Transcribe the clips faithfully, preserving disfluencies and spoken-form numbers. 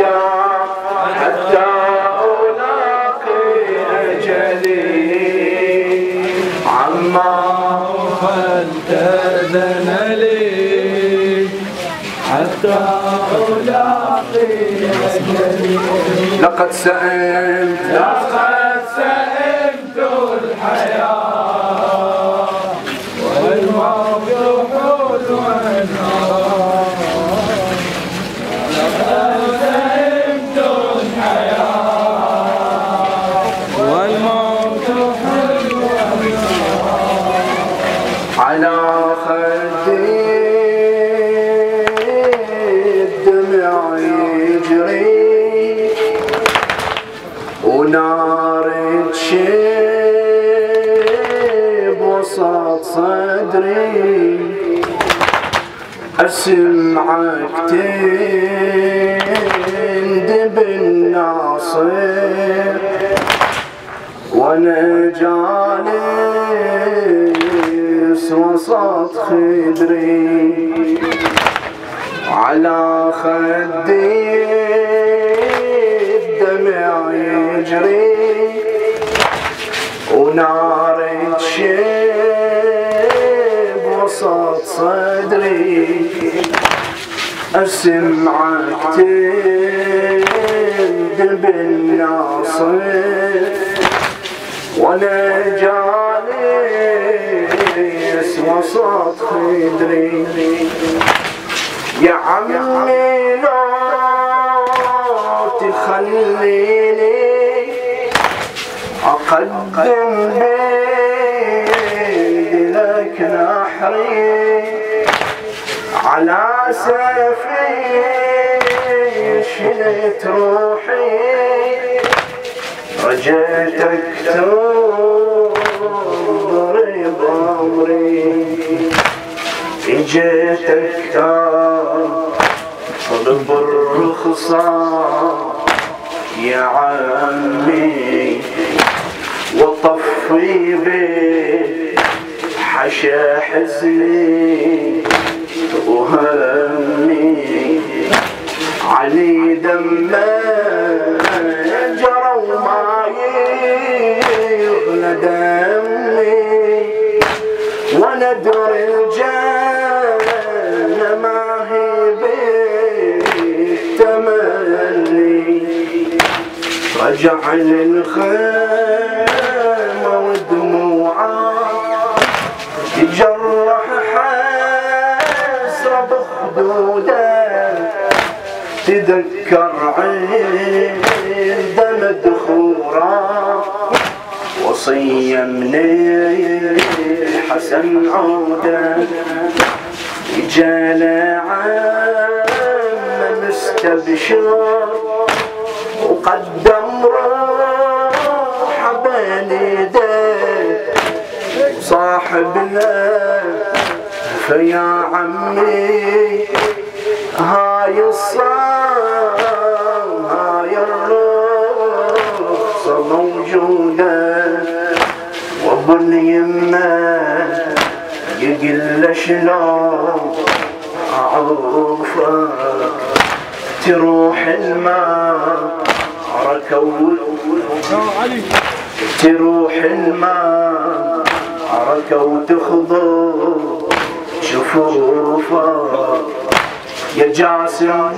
حتى حتى ألاقي أجلي عمار هل تأذن لي حتى ألاقي أجلي. لقد سئمت لقد سئمت الحياة والموت حول والنار. لقد سئمت الحياة والموت حول والنار. على خدي الدمع يجري ونار تشيب وسط صدري. أسمعك تندب الناصر وانا جالس وسط خدري. على خدي الدمع يجري ونار تشيب وسط صدري. أسمعك تندب الناصر وانا جالس وسط خدري. يا عمي لا تخليني أقدم بيدي لك نحري على سيفي شلت روحي. رجيتك تنظري بأمري اجيتك طلب الرخصة يا عمي وطفي بحشا حزني وهمي. علي دمه جرى وما يغلى دمي وانا ادري الجنة ما هي بالتمني. رجع للخيمة ودموعه يجرح حسرة بخدوده. تذكر عند مدخورة وصية من الحسن عودة. جاله عم مستبشر وقدم روحه بين يديه صاحبنا. فيا عمي هاي الصام هاي الرخصة موجودة وابو اليمة يقل شلون اعوفك. تروح المعركة تروح المعركة وتخضر شفوفك. يا جاسم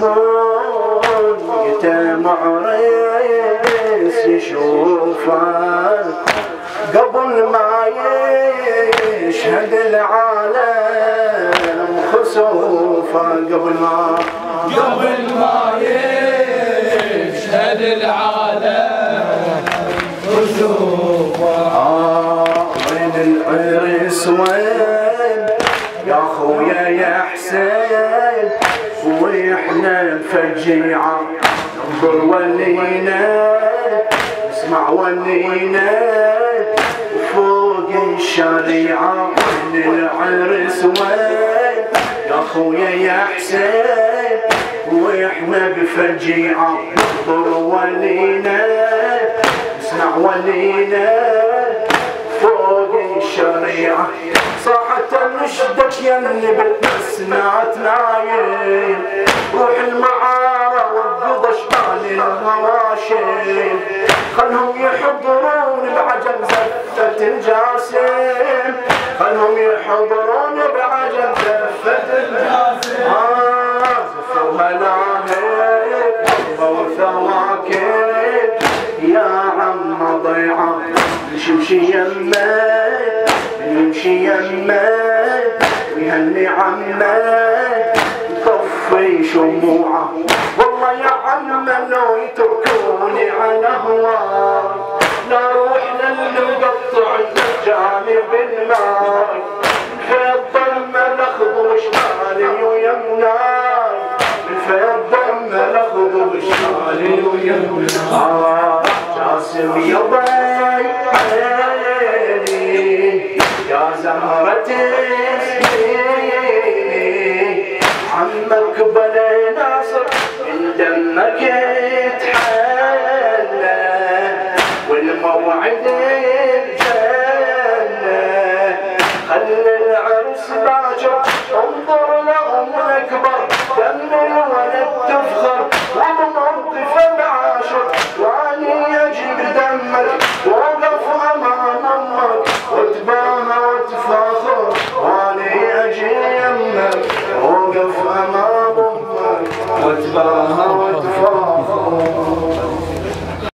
يتم عريس يشوفك قبل ما يشهد العالم خسوفه. قبل ما قبل ما يشهد العالم خسوفه. آه وين العرس وين يا خويا يا حسين واحنا فجيعة. انظر ولينا اسمع ولينا فوق الشريعة. من العرس وين يا خويا يا حسين واحنا بفجيعة. انظر ولينا اسمع ولينا فوق الشريعة. صاحت نشدك يا اللي بالسمعت نايم. روح المعارة والقضى واشبال الهواشم خلهم يحضرون بعجل زفة الجاسم خلهم يحضرون بعجل زفة الجاسم آه زفوا ملاهب ضووا ثواكب يا عم ضيعة نمشي يمه نمشي يمه ويهني عمه طفي شموعه والله يا عم لو يتركوني على هواي لا روح للمقطع جانب الماي الفيض ضم الاخض وشمالي ويمناي الفيض ضم الاخض وشمالي ويمناي آه جاسم يا ضي عيني يا زهرة عمك بلا ناصر من دمك يتحلى والموعد الجنة خلي العرس باكر انظر لهم الاكبر دم الولد تفخر